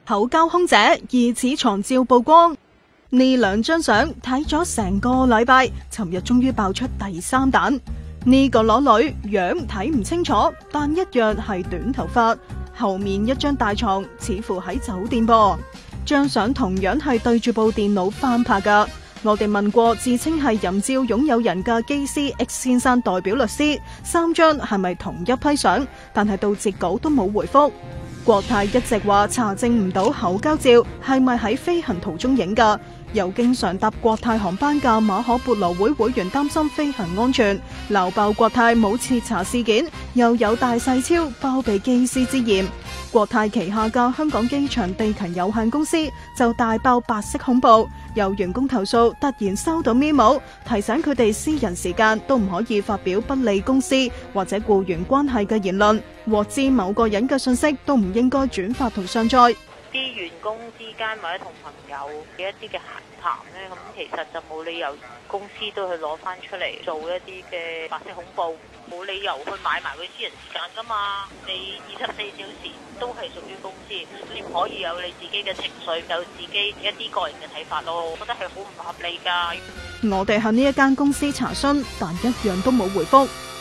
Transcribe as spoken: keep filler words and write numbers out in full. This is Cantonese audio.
口交空姐疑似床照曝光，呢兩張相睇咗成個禮拜，尋日終於爆出第三彈。呢、這個裸女樣睇唔清楚，但一樣係短頭髮，後面一張大床似乎喺酒店噃。張相同樣係對住部電腦翻拍噶。我哋問過自稱係淫照擁有人嘅機師 X 先生代表律師，三張係咪同一批相？但係到截稿都冇回覆。國泰一直話查證唔到口交照係咪喺飛行途中影㗎，又經常搭國泰航班嘅馬可孛羅會會員擔心飛行安全，鬧爆國泰冇徹查事件，又有大細超包庇機師之嫌。國泰旗下嘅香港機場地勤有限公司就大爆白色恐怖，有員工投訴突然收到 memo 提醒佢哋私人時間都唔可以發表不利公司或者僱員關係嘅言論，獲知某個人嘅信息都唔應該轉發同上載。 啲員工之間或者同朋友嘅一啲嘅閒談呢，咁其實就冇理由公司都去攞翻出嚟做一啲嘅白色恐怖，冇理由去買埋佢私人時間噶嘛。你二十四小時都係屬於公司，你可以有你自己嘅情緒，有自己一啲個人嘅睇法咯。我覺得係好唔合理噶。 我哋向呢一間公司查詢，但一樣都冇回覆。